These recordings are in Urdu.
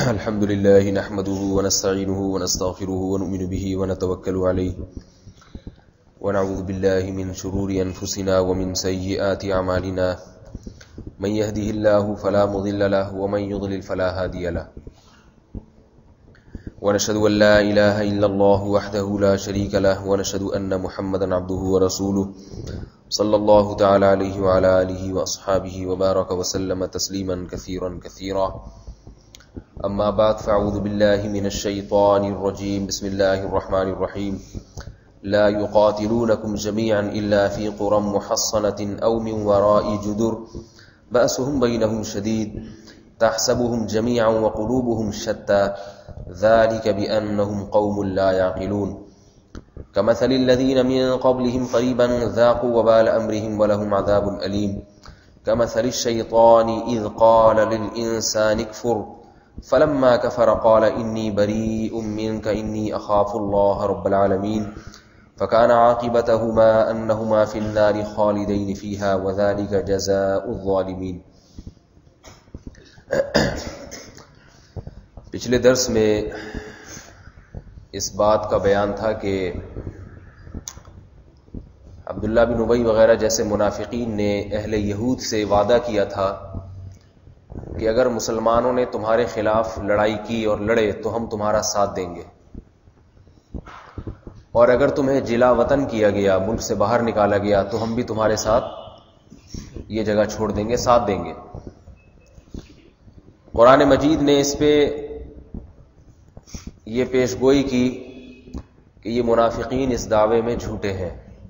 الحمد لله نحمده ونستعينه ونستغفره ونؤمن به ونتوكل عليه ونعوذ بالله من شرور أنفسنا ومن سيئات أعمالنا من يهده الله فلا مضل له ومن يضلل فلا هادي له ونشهد أن لا إله إلا الله وحده لا شريك له ونشهد أن محمدا عبده ورسوله صلى الله تعالى عليه وعلى آله وأصحابه وبارك وسلم تسليما كثيرا كثيرا أما بعد فأعوذ بالله من الشيطان الرجيم بسم الله الرحمن الرحيم لا يقاتلونكم جميعا إلا في قرى محصنة أو من وراء جدر بأسهم بينهم شديد تحسبهم جميعا وقلوبهم شتى ذلك بأنهم قوم لا يعقلون كمثل الذين من قبلهم قريبا ذاقوا وبال أمرهم ولهم عذاب أليم كمثل الشيطان إذ قال للإنسان اكفر فلما كفر قال إني بريء منك إني أخاف الله رب العالمين فكان عاقبتهما أنهما في النار خالدين فيها وذلك جزاء الظالمين. پچھلے درس میں اس بات کا بیان تھا کہ عبداللہ بن ابی وغیرہ جیسے منافقین نے اہل یہود سے وعدہ کیا تھا کہ اگر مسلمانوں نے تمہارے خلاف لڑائی کی اور لڑے تو ہم تمہارا ساتھ دیں گے، اور اگر تمہیں جلا وطن کیا گیا، ملک سے باہر نکالا گیا، تو ہم بھی تمہارے ساتھ یہ جگہ چھوڑ دیں گے، ساتھ دیں گے. قرآن مجید نے اس پہ یہ پیش گوئی کی کہ یہ منافقین اس دعوے میں جھوٹے ہیں.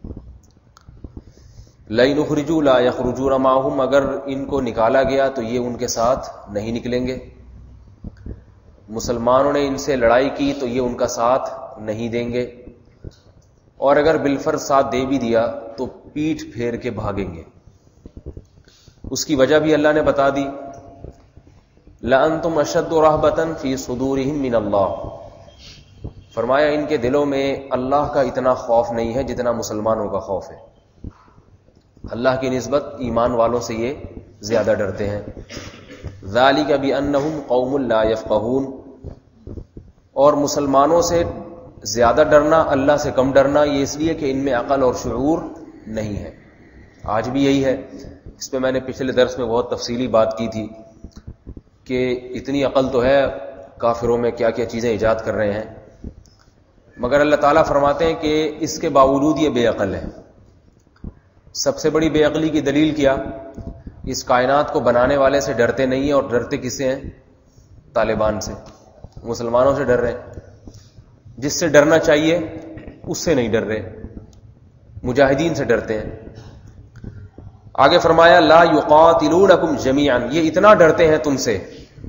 لَئِنْ اُخْرِجُوا لَا يَخْرُجُونَ مَعَهُمْ، اگر ان کو نکالا گیا تو یہ ان کے ساتھ نہیں نکلیں گے. مسلمانوں نے ان سے لڑائی کی تو یہ ان کا ساتھ نہیں دیں گے، اور اگر بالفرض ساتھ دے بھی دیا تو پیٹھ پھیر کے بھاگیں گے. اس کی وجہ بھی اللہ نے بتا دی. لَأَنْتُمْ أَشَدُّ رَهْبَةً فِي صُدُورِهِمْ مِنَ اللَّهِ، فرمایا ان کے دلوں میں اللہ کا اتنا خوف نہیں ہے جتنا مسلمانوں کا خوف ہے. اللہ کی نسبت ایمان والوں سے یہ زیادہ ڈرتے ہیں. ذَلِكَ بِأَنَّهُمْ قَوْمٌ لَا يَفْقَهُونَ، اور مسلمانوں سے زیادہ ڈرنا، اللہ سے کم ڈرنا، یہ اس لیے کہ ان میں عقل اور شعور نہیں ہے. آج بھی یہی ہے. اس پہ میں نے پچھلے درس میں بہت تفصیلی بات کی تھی کہ اتنی عقل تو ہے، کافروں میں کیا کیا چیزیں ایجاد کر رہے ہیں، مگر اللہ تعالیٰ فرماتے ہیں کہ اس کے باوجود یہ بے عقل ہے. سب سے بڑی بے عقلی کی دلیل کیا؟ اس کائنات کو بنانے والے سے ڈرتے نہیں ہیں، اور ڈرتے کس سے ہیں؟ طالبان سے. مسلمانوں سے ڈر رہے ہیں. جس سے ڈرنا چاہیے اس سے نہیں ڈر رہے، مجاہدین سے ڈرتے ہیں. آگے فرمایا لا یقاتلونکم جمیعا، یہ اتنا ڈرتے ہیں تم سے،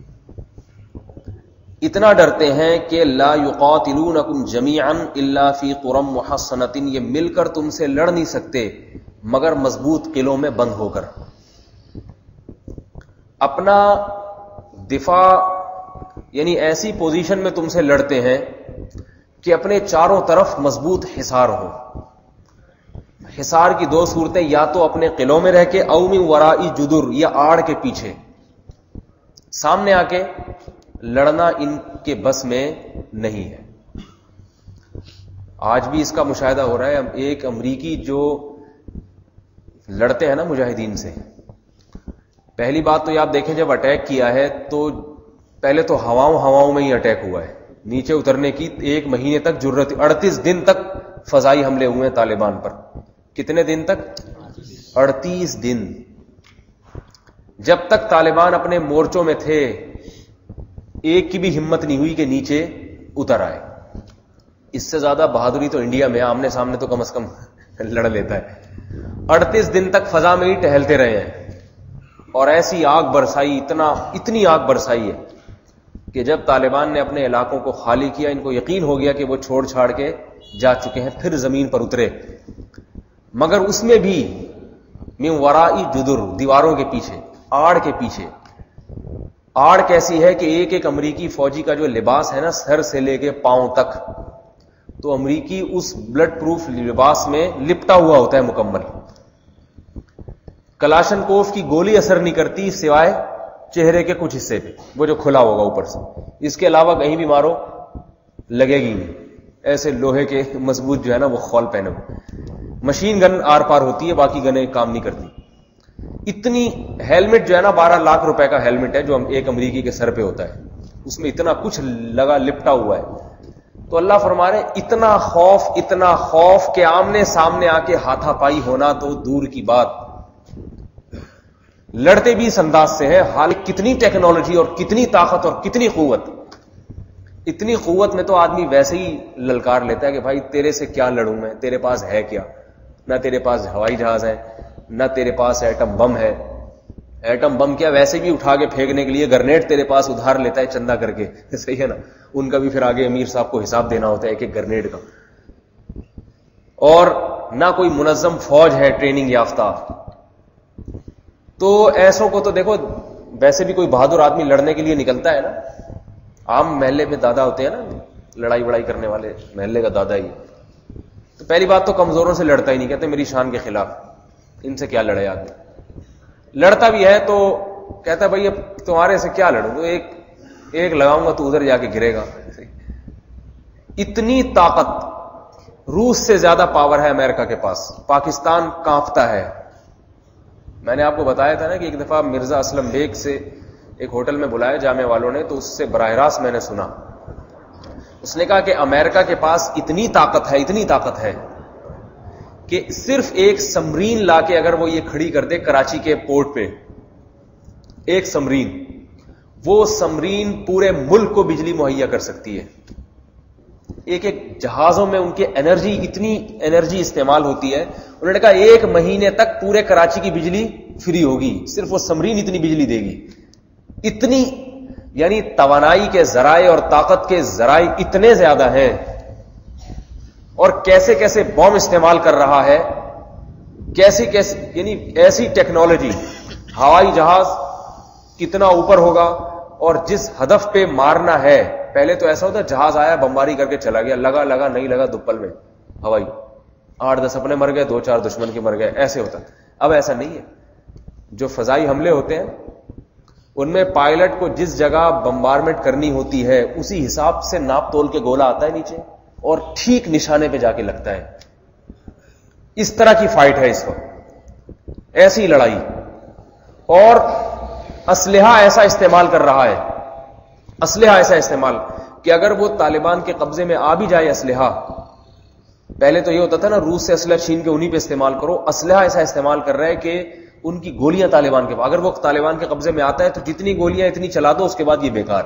اتنا ڈرتے ہیں کہ لا یقاتلونکم جمیعا الا فی قرى محصنۃ، یہ مل کر تم سے لڑ نہیں سکتے مگر مضبوط قلعوں میں بند ہو کر. اپنا دفاع یعنی ایسی پوزیشن میں تم سے لڑتے ہیں کہ اپنے چاروں طرف مضبوط حصار ہو. حصار کی دو صورتیں، یا تو اپنے قلعوں میں رہ کے، او من ورائی جدر، یا آڑ کے پیچھے. سامنے آ کے لڑنا ان کے بس میں نہیں ہے. آج بھی اس کا مشاہدہ ہو رہا ہے. ایک امریکی جو لڑتے ہیں نا مجاہدین سے، پہلی بات تو یہ آپ دیکھیں جب اٹیک کیا ہے تو پہلے تو ہواؤں میں ہی اٹیک ہوا ہے. نیچے اترنے کی 1 مہینے تک جرت، 38 دن تک فضائی حملے ہوئے ہیں طالبان پر. کتنے دن تک؟ 38 دن. جب تک طالبان اپنے مورچوں میں تھے ایک کی بھی ہمت نہیں ہوئی کہ نیچے اتر آئے. اس سے زیادہ بہادری تو انڈیا میں آمنے سامنے تو کم از کم لڑ لیتا ہے. 38 دن تک فضا میں ہی ٹہلتے رہے ہیں، اور ایسی آگ برسائی، اتنی آگ برسائی ہے کہ جب طالبان نے اپنے علاقوں کو خالی کیا، ان کو یقین ہو گیا کہ وہ چھوڑ چھاڑ کے جا چکے ہیں، پھر زمین پر اترے. مگر اس میں بھی من ورائی جدر، دیواروں کے پیچھے، آڑ کے پیچھے. آڑ کیسی ہے کہ ایک امریکی فوجی کا جو لباس ہے نا، سر سے لے کے پاؤں تک، تو امریکی اس بلڈ پروف لباس میں لپٹا ہوا ہوتا ہے مکمل. کلاشن کوف کی گولی اثر نہیں کرتی سوائے چہرے کے کچھ حصے پہ، وہ جو کھلا ہوگا اوپر سے، اس کے علاوہ کہیں بھی مارو لگے گی نہیں. ایسے لوہے کے مضبوط جو ہے نا وہ خول پہنے ہوئے. مشین گن آر پار ہوتی ہے، باقی گنیں کام نہیں کرتی. اتنی ہیلمٹ جو ہے نا 12 لاکھ روپے کا ہیلمٹ ہے جو ایک امریکی کے سر پہ ہوتا ہے، اس میں اتنا کچھ لگا لپٹا ہوا ہے. تو اللہ فرما رہے اتنا خوف کہ آمنے سامنے آ کے ہاتھا پائی ہونا تو دور کی بات. لڑتے بھی اس انداز سے ہیں، حال کتنی ٹیکنالوجی اور کتنی طاقت اور کتنی قوت. اتنی قوت میں تو آدمی ویسے ہی للکار لیتا ہے کہ بھائی تیرے سے کیا لڑوں میں، تیرے پاس ہے کیا؟ نہ تیرے پاس ہوائی جہاز ہے، نہ تیرے پاس ایٹم بم ہے. ایٹم بم کیا، ویسے بھی اٹھا کے پھینکنے کے لیے گرنیڈ تیرے پاس ادھار لیتا ہے چندہ کر کے، صحیح ہے نا؟ ان کا بھی پھر آگے امیر صاحب کو حساب دینا ہوتا ہے ایک ایک گرنیڈ کا. اور نہ کوئی منظم فوج ہے ٹریننگ یافتہ. تو ایسوں کو تو دیکھو، ویسے بھی کوئی بہادر آدمی لڑنے کے لیے نکلتا ہے نا. عام محلے میں دادا ہوتے ہیں نا لڑائی وڑائی کرنے والے، محلے کا دادا ہی. تو پہلی بات تو کمزوروں سے لڑتا ہی نہیں، کہتے میری شان کے خلاف، ان سے کیا لڑے آدمی. لڑتا بھی ہے تو کہتا ہے بھائی اب تمہارے سے کیا لڑوں، ایک لگاؤں گا تو ادھر جا کے گرے گا. اتنی طاقت، روس سے زیادہ پاور ہے امریکہ کے پاس. پاکستان کانپتا ہے. میں نے آپ کو بتایا تھا نا کہ ایک دفعہ مرزا اسلم بیگ سے ایک ہوٹل میں بلایا جامعہ والوں نے، تو اس سے براہ راست میں نے سنا. اس نے کہا کہ امریکہ کے پاس اتنی طاقت ہے کہ صرف ایک سمرین لا کے اگر وہ یہ کھڑی کر دے کراچی کے پورٹ پہ، ایک سمرین، وہ سمرین پورے ملک کو بجلی مہیا کر سکتی ہے. ایک جہازوں میں ان کے اتنی انرجی استعمال ہوتی ہے. انہوں نے کہا 1 مہینے تک پورے کراچی کی بجلی فری ہوگی، صرف وہ سمرین اتنی بجلی دے گی. اتنی یعنی توانائی کے ذرائع اور طاقت کے ذرائع اتنے زیادہ ہیں. اور کیسے کیسے بم استعمال کر رہا ہے، کیسے یعنی ایسی ٹیکنالوجی. ہوائی جہاز کتنا اوپر ہوگا، اور جس ہدف پہ مارنا ہے، پہلے تو ایسا ہوتا جہاز آیا بمباری کر کے چلا گیا، لگا نہیں لگا دپل میں ہوائی، 8-10 اپنے مر گئے، 2-4 دشمن کے مر گئے، ایسے ہوتا. اب ایسا نہیں ہے. جو فضائی حملے ہوتے ہیں ان میں پائلٹ کو جس جگہ بمبارمنٹ کرنی ہوتی ہے اسی حساب سے ناپ تول کے گولا آتا ہے نیچے اور ٹھیک نشانے پہ جا کے لگتا ہے. اس طرح کی فائٹ ہے اس وقت، ایسی لڑائی. اور اسلحہ ایسا استعمال کر رہا ہے، اسلحہ ایسا استعمال کہ اگر وہ طالبان کے قبضے میں آ بھی جائے اسلحہ، پہلے تو یہ ہوتا تھا نا روس سے اسلحہ چھین کے انہی پہ استعمال کرو، اسلحہ ایسا استعمال کر رہا ہے کہ ان کی گولیاں طالبان کے پاس، اگر وہ طالبان کے قبضے میں آتا ہے تو جتنی گولیاں اتنی چلا دو، اس کے بعد یہ بیکار.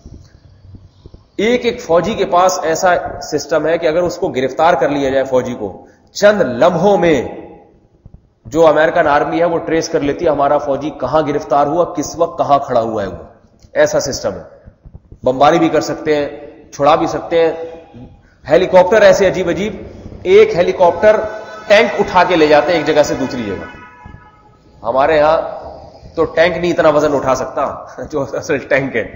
ایک فوجی کے پاس ایسا سسٹم ہے کہ اگر اس کو گرفتار کر لیا جائے فوجی کو، چند لمحوں میں جو امریکن آرمی ہے وہ ٹریس کر لیتی ہے ہمارا فوجی کہاں گرفتار ہوا، کس وقت کہاں کھڑا ہوا ہے. وہ ایسا سسٹم ہے. بمباری بھی کر سکتے ہیں، چھڑا بھی سکتے ہیں. ہیلی کاپٹر ایسے عجیب، ایک ہیلی کاپٹر ٹینک اٹھا کے لے جاتے ہیں ایک جگہ سے دوسری جگہ. ہمارے ہاں تو ٹینک نہیں اتنا وزن اٹھا سکتا جو اصل ٹینک ہے،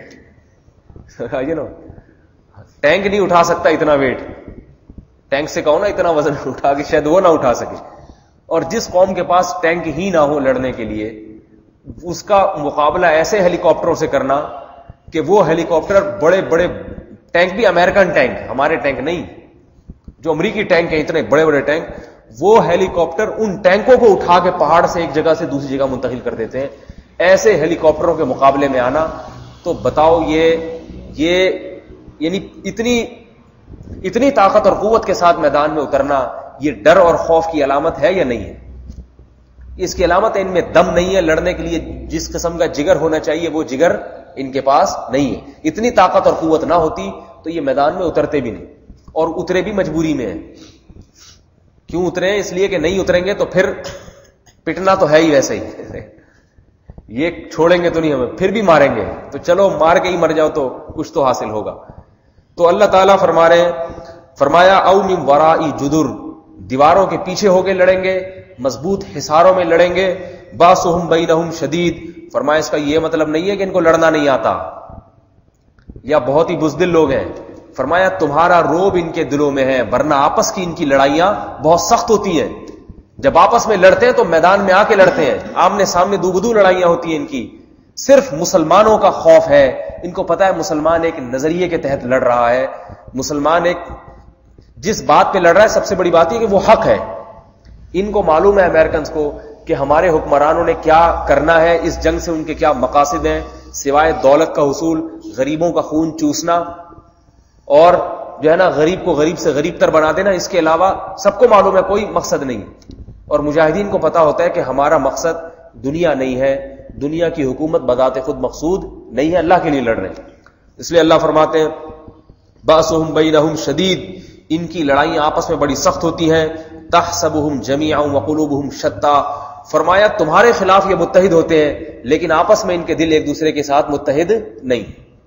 ٹینک نہیں اٹھا سکتا اتنا ویٹ. ٹینک سے کہو نا اتنا وزن اٹھا کے شاید وہ نہ اٹھا سکے. اور جس قوم کے پاس ٹینک ہی نہ ہو لڑنے کے لیے، اس کا مقابلہ ایسے ہیلی کاپٹروں سے کرنا کہ وہ ہیلی کاپٹر بڑے بڑے ٹینک بھی امریکن ٹینک، ہمارے ٹینک نہیں، جو امریکی ٹینک ہیں اتنے بڑے بڑے ٹینک، وہ ہیلی کاپٹر ان ٹینکوں کو اٹھا کے پہاڑ سے ایک جگہ سے دوسری جگہ منتقل کر دیتے ہیں. ایسے ہیلی کاپٹروں کے مقابلے میں آنا تو بتاؤ یہ یعنی اتنی طاقت اور قوت کے ساتھ میدان میں اترنا، یہ ڈر اور خوف کی علامت ہے یا نہیں ہے؟ اس کی علامت ہے ان میں دم نہیں ہے. لڑنے کے لیے جس قسم کا جگر ہونا چاہیے وہ جگر ان کے پاس نہیں ہے. اتنی طاقت اور قوت نہ ہوتی تو یہ میدان میں اترتے بھی نہیں، اور اترے بھی مجبوری میں ہیں. کیوں اترے؟ اس لیے کہ نہیں اتریں گے تو پھر پٹنا تو ہے ہی ویسے ہی، یہ چھوڑیں گے تو نہیں، ہمیں پھر بھی ماریں گے، تو چلو مار کے ہی مر جاؤ تو کچھ تو حاصل ہوگا. تو اللہ تعالیٰ فرمایا او من ورائی جدر، دیواروں کے پیچھے ہو کے لڑیں گے، مضبوط حصاروں میں لڑیں گے. باسہم بینہم شدید، فرمایا اس کا یہ مطلب نہیں ہے کہ ان کو لڑنا نہیں آتا یا بہت ہی بزدل لوگ ہیں. فرمایا تمہارا روب ان کے دلوں میں ہے، ورنہ آپس کی ان کی لڑائیاں بہت سخت ہوتی ہیں. جب آپس میں لڑتے ہیں تو میدان میں آ کے لڑتے ہیں، آمنے سامنے دو بدو لڑائیاں ہوتی ہیں ان کی. صرف مسلمانوں کا خوف ہے. ان کو پتا ہے مسلمان ایک نظریے کے تحت لڑ رہا ہے, مسلمان ایک جس بات پہ لڑ رہا ہے سب سے بڑی بات یہ کہ وہ حق ہے. ان کو معلوم ہے امریکنز کو کہ ہمارے حکمرانوں نے کیا کرنا ہے, اس جنگ سے ان کے کیا مقاصد ہیں, سوائے دولت کا حصول, غریبوں کا خون چوسنا اور جو ہے نا غریب کو غریب سے غریب تر بنا دینا, اس کے علاوہ سب کو معلوم ہے کوئی مقصد نہیں. اور مجاہدین کو پتا ہوتا ہے کہ ہمارا مقصد دنیا نہیں ہے, دنیا کی حکومت بذات خود مقصود نہیں ہے, اللہ کے لیے لڑ رہے ہیں. اس لیے اللہ فرماتے ہیں بأسهم بینہم شدید, ان کی لڑائیاں آپس میں بڑی سخت ہوتی ہیں. تحسبهم جمیعا وقلوبهم شتى, فرمایا تمہارے خلاف یہ متحد ہوتے ہیں لیکن آپس میں ان کے دل ایک دوسرے کے ساتھ متحد نہیں.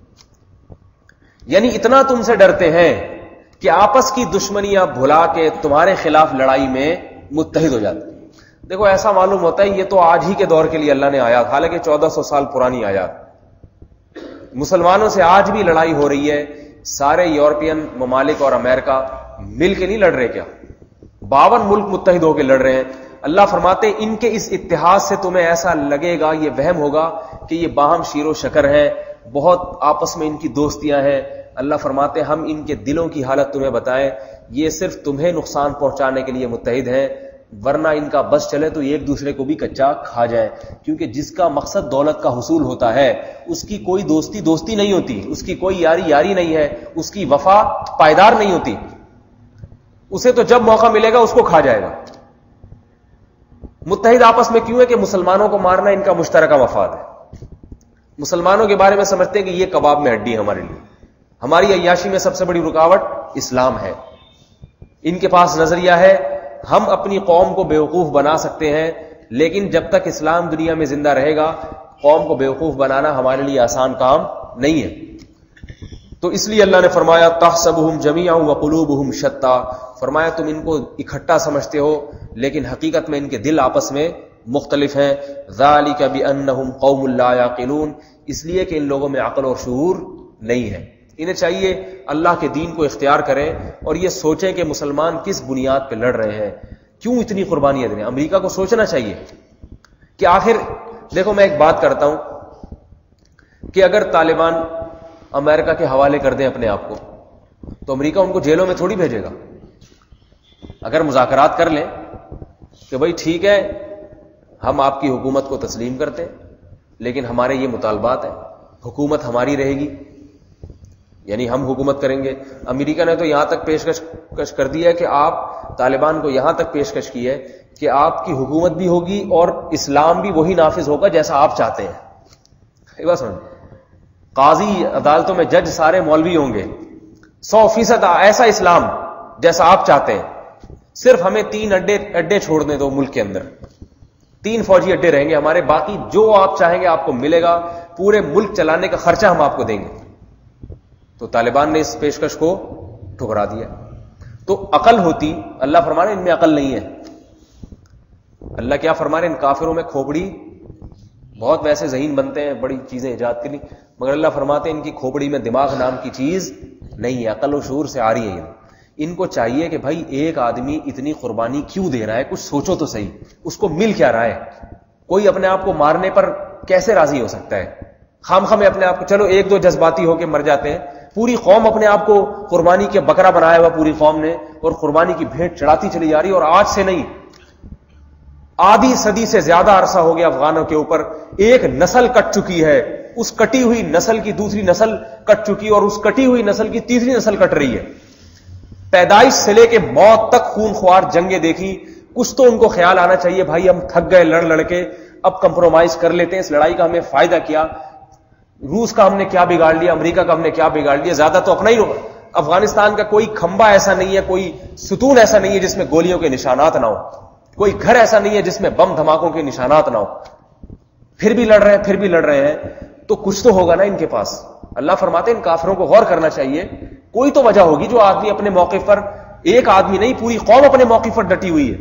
یعنی اتنا تم سے ڈرتے ہیں کہ آپس کی دشمنیاں بھلا کے تمہارے خلاف لڑائی میں متحد ہو جاتے ہیں. دیکھو ایسا معلوم ہوتا ہے یہ تو آج ہی کے دور کے لیے اللہ نے آیات, حالانکہ 1400 سال پرانی آیات. مسلمانوں سے آج بھی لڑائی ہو رہی ہے, سارے یورپین ممالک اور امریکہ مل کے نہیں لڑ رہے کیا, 52 ملک متحد ہو کے لڑ رہے ہیں. اللہ فرماتے ہیں ان کے اس اتحاد سے تمہیں ایسا لگے گا, یہ وہم ہوگا کہ یہ باہم شیر و شکر ہیں, بہت آپس میں ان کی دوستیاں ہیں. اللہ فرماتے ہیں ہم ان کے دلوں کی حالت تمہیں بتائیں, یہ صرف تمہیں نقصان پہنچانے کے لیے متحد ہیں, ورنہ ان کا بس چلے تو ایک دوسرے کو بھی کچا کھا جائے. کیونکہ جس کا مقصد دولت کا حصول ہوتا ہے اس کی کوئی دوستی نہیں ہوتی, اس کی کوئی یاری نہیں ہے, اس کی وفا پائیدار نہیں ہوتی. اسے تو جب موقع ملے گا اس کو کھا جائے گا. متحد آپس میں کیوں ہے کہ مسلمانوں کو مارنا ان کا مشترکہ مفاد ہے. مسلمانوں کے بارے میں سمجھتے ہیں کہ یہ کباب میں ہڈی ہے ہمارے لیے, ہماری عیاشی میں سب سے بڑی رکاوٹ اسلام ہے. ان کے پاس نظریہ ہے ہم اپنی قوم کو بیوقوف بنا سکتے ہیں, لیکن جب تک اسلام دنیا میں زندہ رہے گا قوم کو بیوقوف بنانا ہمارے لیے آسان کام نہیں ہے. تو اس لیے اللہ نے فرمایا تحسبهم جميعا وقلوبهم شتى, فرمایا تم ان کو اکٹھا سمجھتے ہو لیکن حقیقت میں ان کے دل آپس میں مختلف ہیں. ذالک بانہم قوم لا یعقلون, اس لیے کہ ان لوگوں میں عقل اور شعور نہیں ہے. انہیں چاہیے اللہ کے دین کو اختیار کریں اور یہ سوچیں کہ مسلمان کس بنیاد پہ لڑ رہے ہیں, کیوں اتنی قربانیاں دیں. امریکہ کو سوچنا چاہیے کہ آخر دیکھو میں ایک بات کرتا ہوں کہ اگر طالبان امریکہ کے حوالے کر دیں اپنے آپ کو تو امریکہ ان کو جیلوں میں تھوڑی بھیجے گا. اگر مذاکرات کر لیں کہ بھائی ٹھیک ہے ہم آپ کی حکومت کو تسلیم کرتے ہیں لیکن ہمارے یہ مطالبات ہیں, حکومت ہماری رہے گی, یعنی ہم حکومت کریں گے. امریکہ نے تو یہاں تک پیشکش کر دی ہے کہ آپ طالبان کو یہاں تک پیشکش کی ہے کہ آپ کی حکومت بھی ہوگی اور اسلام بھی وہی نافذ ہوگا جیسا آپ چاہتے ہیں. ایک بات سمجھ, قاضی عدالتوں میں جج سارے مولوی ہوں گے, 100% ایسا اسلام جیسا آپ چاہتے ہیں. صرف ہمیں 3 اڈے چھوڑ دیں دو ملک کے اندر, 3 فوجی اڈے رہیں گے ہمارے, باقی جو آپ چاہیں گے آپ کو ملے گا, پورے ملک چلانے کا خرچہ ہم آپ کو دیں گے. تو طالبان نے اس پیشکش کو ٹھکرا دیا. تو عقل ہوتی, اللہ فرمانے ان میں عقل نہیں ہے. اللہ کیا فرمانے ان کافروں میں کھوپڑی, بہت ویسے ذہین بنتے ہیں بڑی چیزیں ایجاد کے لیے, مگر اللہ فرماتے ہیں ان کی کھوپڑی میں دماغ نام کی چیز نہیں ہے, عقل و شعور سے آ رہی ہے. ان کو چاہیے کہ بھائی ایک آدمی اتنی قربانی کیوں دے رہا ہے, کچھ سوچو تو صحیح, اس کو مل کیا رہا ہے. کوئی اپنے آپ کو مارنے پر کیسے راضی ہو سکتا ہے؟ خام خام اپنے آپ کو, چلو 1-2 جذباتی ہو کے مر جاتے ہیں, پوری قوم اپنے آپ کو قربانی کے بکرا بنایا ہوا پوری قوم نے, اور قربانی کی بھیٹ چڑھاتی چلی جا رہی. اور آج سے نہیں, آدھی صدی سے زیادہ عرصہ ہو گیا افغانوں کے اوپر. ایک نسل کٹ چکی ہے, اس کٹی ہوئی نسل کی دوسری نسل کٹ چکی, اور اس کٹی ہوئی نسل کی تیسری نسل کٹ رہی ہے. پیدائش سے لے کے موت تک خون خوار جنگیں دیکھی. کچھ تو ان کو خیال آنا چاہیے بھائی ہم تھک گئے لڑ کے, اب کمپرومائز کر لیتے ہیں, اس لڑائی کا ہمیں فائدہ کیا, روس کا ہم نے کیا بگاڑ لیا, امریکہ کا ہم نے کیا بگاڑ لیا, زیادہ تو اپنا ہی. افغانستان کا کوئی کھمبا ایسا نہیں ہے, کوئی ستون ایسا نہیں ہے جس میں گولیوں کے نشانات نہ ہو, کوئی گھر ایسا نہیں ہے جس میں بم دھماکوں کے نشانات نہ ہو. پھر بھی لڑ رہے ہیں, تو کچھ تو ہوگا نا ان کے پاس. اللہ فرماتے ہیں ان کافروں کو غور کرنا چاہیے, کوئی تو وجہ ہوگی جو آدمی اپنے موقف پر, ایک آدمی نہیں پوری قوم اپنے موقف پر ڈٹی ہوئی ہے.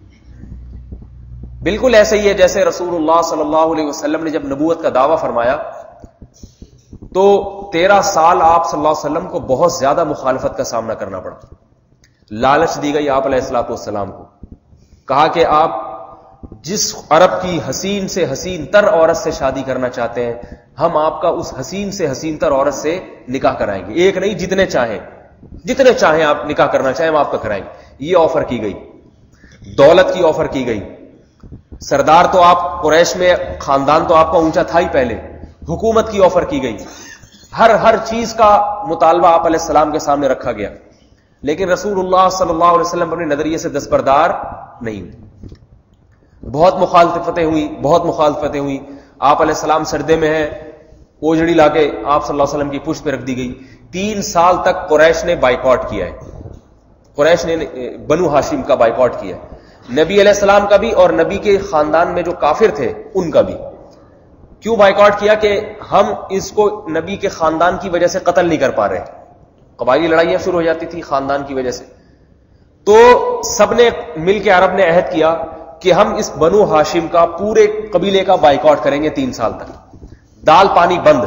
بالکل ایسے ہی ہے جیسے رسول اللہ صلی اللہ علیہ وسلم نے جب نبوت کا دعویٰ فرمایا تو 13 سال آپ صلی اللہ علیہ وسلم کو بہت زیادہ مخالفت کا سامنا کرنا پڑا. لالچ دی گئی آپ علیہ الصلوۃ والسلام کو, کہا کہ آپ جس عرب کی حسین سے حسین تر عورت سے شادی کرنا چاہتے ہیں، ہم آپ کا اس حسین سے حسین تر عورت سے نکاح کرائیں گے. ایک نہیں، جتنے چاہیں آپ نکاح کرنا چاہیں ہم آپ کا کرائیں گے. یہ آفر کی گئی. دولت کی آفر کی گئی. سردار تو آپ قریش میں، خاندان تو آپ کا اونچا تھا ہی پہلے. حکومت کی آفر کی گئی. ہر چیز کا مطالبہ آپ علیہ السلام کے سامنے رکھا گیا. لیکن رسول اللہ صلی اللہ علیہ وسلم اپنے نظریے سے دستبردار نہیں ہوئے. بہت مخالفتیں ہوئی. آپ علیہ السلام سردے میں ہیں، اوجڑی لا کے آپ صلی اللہ علیہ وسلم کی پشت پہ رکھ دی گئی. 3 سال تک قریش نے بائیکاٹ کیا ہے. قریش نے بنو ہاشم کا بائیکاٹ کیا ہے، نبی علیہ السلام کا بھی اور نبی کے خاندان میں جو کافر تھے ان کا بھی. کیوں بائیکاٹ کیا؟ کہ ہم اس کو نبی کے خاندان کی وجہ سے قتل نہیں کر پا رہے. قبائلی لڑائیاں شروع ہو جاتی تھی خاندان کی وجہ سے. تو سب نے مل کے عرب نے عہد کیا کہ ہم اس بنو ہاشم کا پورے قبیلے کا بائیکاٹ کریں گے 3 سال تک. دال پانی بند.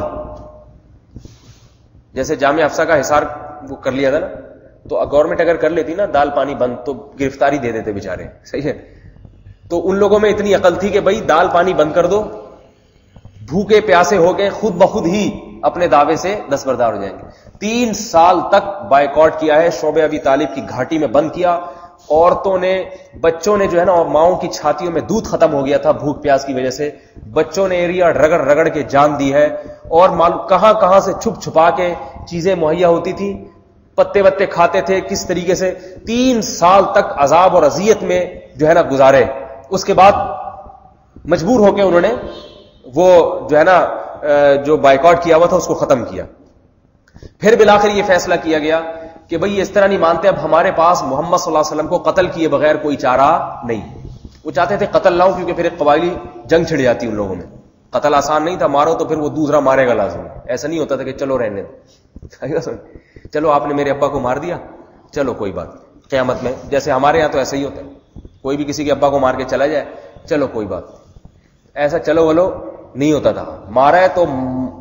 جیسے جامعہ حفصہ کا حصار وہ کر لیا تھا نا، تو گورنمنٹ اگر کر لیتی نا دال پانی بند تو گرفتاری دے دیتے بیچارے. صحیح ہے. تو ان لوگوں میں اتنی عقل تھی کہ بھائی دال پانی بند کر دو، بھوکے پیاسے ہو گئے خود بخود ہی اپنے دعوے سے دستبردار ہو جائیں گے. 3 سال تک بائیکاٹ کیا ہے. شعبہ ابی طالب کی گھاٹی میں بند کیا. عورتوں نے، بچوں نے جو ہے نا، اور ماؤں کی چھاتیوں میں دودھ ختم ہو گیا تھا بھوک پیاس کی وجہ سے. بچوں نے ایریا رگڑ کے جان دی ہے. اور کہاں سے چھپ چھپا کے چیزیں مہیا ہوتی تھی، پتے وتے کھاتے تھے کس طریقے سے. 3 سال تک عذاب اور اذیت میں جو ہے نا گزارے. اس کے بعد مجبور ہو کے انہوں نے وہ جو ہے نا جو بائیکاٹ کیا ہوا تھا اس کو ختم کیا. پھر بالآخر یہ فیصلہ کیا گیا کہ بھئی اس طرح نہیں مانتے، اب ہمارے پاس محمد صلی اللہ علیہ وسلم کو قتل کیے بغیر کوئی چارہ نہیں. وہ چاہتے تھے قتل نہ ہو کیونکہ پھر ایک قبائلی جنگ چھڑ جاتی ان لوگوں میں. قتل آسان نہیں تھا، مارو تو پھر وہ دوسرا مارے گا لازم. ایسا نہیں ہوتا تھا کہ چلو رہنے دو، چلو آپ نے میرے ابا کو مار دیا، چلو کوئی بات. قیامت میں جیسے ہمارے یہاں تو ایسا ہی ہوتا ہے، کوئی بھی کسی کے ابا کو مار کے چلا جائے چلو کوئی بات. ایسا چلو ولو نہیں ہوتا تھا. مارا ہے تو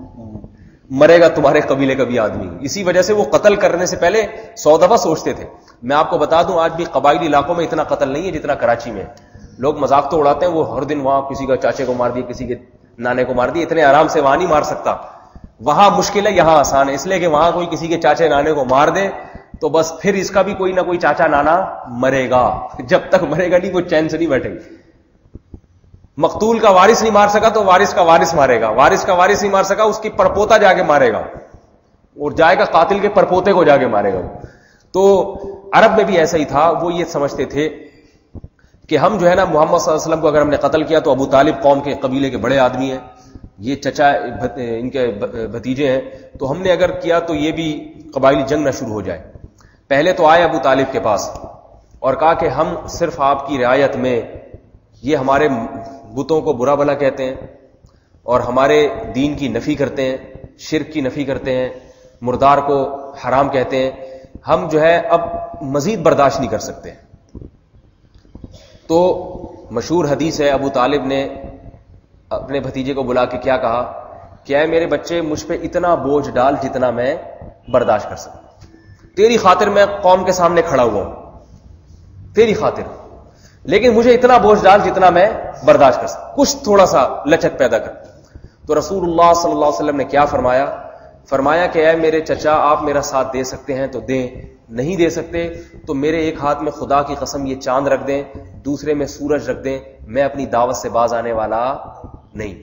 مرے گا تمہارے قبیلے کا بھی آدمی. اسی وجہ سے وہ قتل کرنے سے پہلے 100 دفعہ سوچتے تھے. میں آپ کو بتا دوں آج بھی قبائلی علاقوں میں اتنا قتل نہیں ہے جتنا کراچی میں. لوگ مذاق تو اڑاتے ہیں، وہ ہر دن وہاں کسی کا چاچے کو مار دیا، کسی کے نانے کو مار دیا. اتنے آرام سے وہاں نہیں مار سکتا. وہاں مشکل ہے، یہاں آسان ہے. اس لیے کہ وہاں کوئی کسی کے چاچے نانے کو مار دے تو بس پھر اس کا بھی کوئی نہ کوئی چاچا نانا مرے گا. جب تک مرے گا نہیں وہ چین سے نہیں بیٹھے گا. مقتول کا وارث نہیں مار سکا تو وارث کا وارث مارے گا. وارث کا وارث نہیں مار سکا اس کی پرپوتا جا کے مارے گا، اور جائے گا قاتل کے پرپوتے کو جا کے مارے گا. تو عرب میں بھی ایسا ہی تھا. وہ یہ سمجھتے تھے کہ ہم جو ہے نا محمد صلی اللہ علیہ وسلم کو اگر ہم نے قتل کیا تو ابو طالب قوم کے قبیلے کے بڑے آدمی ہیں، یہ چچا ان کے بھتیجے ہیں، تو ہم نے اگر کیا تو یہ بھی قبائلی جنگ نہ شروع ہو جائے. پہلے تو آئے ابو طالب کے پاس اور کہا کہ ہم صرف آپ کی رعایت میں، یہ ہمارے بتوں کو برا بھلا کہتے ہیں اور ہمارے دین کی نفی کرتے ہیں، شرک کی نفی کرتے ہیں، مردار کو حرام کہتے ہیں. ہم جو ہے اب مزید برداشت نہیں کر سکتے. تو مشہور حدیث ہے، ابو طالب نے اپنے بھتیجے کو بلا کے کیا کہا کہ اے میرے بچے، مجھ پہ اتنا بوجھ ڈال جتنا میں برداشت کر سکتا. تیری خاطر میں قوم کے سامنے کھڑا ہوا ہوں، تیری خاطر، لیکن مجھے اتنا بوجھ ڈال جتنا میں برداشت کر سکتا. کچھ تھوڑا سا لچک پیدا کر. تو رسول اللہ صلی اللہ علیہ وسلم نے کیا فرمایا کہ اے میرے چچا، آپ میرا ساتھ دے سکتے ہیں تو دیں، نہیں دے سکتے تو میرے ایک ہاتھ میں خدا کی قسم یہ چاند رکھ دیں، دوسرے میں سورج رکھ دیں. میں اپنی دعوت سے باز آنے والا نہیں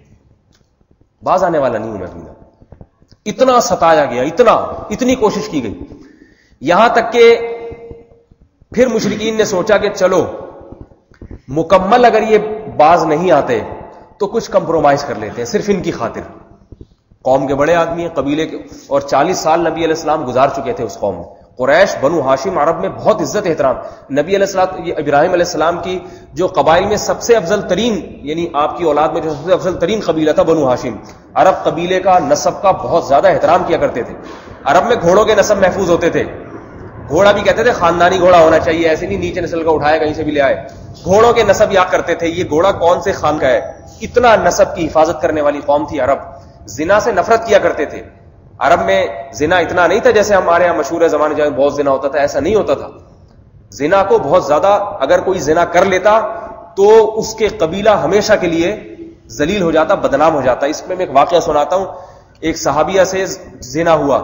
ہوں. میں اتنا ستایا گیا، اتنی کوشش کی گئی، یہاں تک کہ پھر مشرکین نے سوچا کہ چلو مکمل اگر یہ باز نہیں آتے تو کچھ کمپرومائز کر لیتے ہیں صرف ان کی خاطر. قوم کے بڑے آدمی ہیں، قبیلے کے، اور 40 سال نبی علیہ السلام گزار چکے تھے اس قوم میں. قریش، بنو ہاشم عرب میں بہت عزت احترام. نبی علیہ السلام، یہ ابراہیم علیہ السلام کی جو قبائل میں سب سے افضل ترین، یعنی آپ کی اولاد میں جو سب سے افضل ترین قبیلہ تھا بنو ہاشم. عرب قبیلے کا نسب کا بہت زیادہ احترام کیا کرتے تھے. عرب میں گھوڑوں کے نسب محفوظ ہوتے تھے. گھوڑا بھی کہتے تھے خاندانی گھوڑا ہونا چاہیے، ایسے نہیں نیچے نسل کا اٹھایا کہیں سے بھی لے آئے. گھوڑوں کے نسب یاد کرتے تھے، یہ گھوڑا کون سے خان کا ہے. اتنا نسب کی حفاظت کرنے والی قوم تھی عرب. زنا سے نفرت کیا کرتے تھے. عرب میں زنا اتنا نہیں تھا جیسے ہمارے یہاں مشہور ہے زمانے جہاں بہت زنا ہوتا تھا، ایسا نہیں ہوتا تھا. زنا کو بہت زیادہ، اگر کوئی زنا کر لیتا تو اس کے قبیلہ ہمیشہ کے لیے ذلیل ہو جاتا، بدنام ہو جاتا. اس میں ایک واقعہ سناتا ہوں. ایک صحابیہ سے زنا ہوا،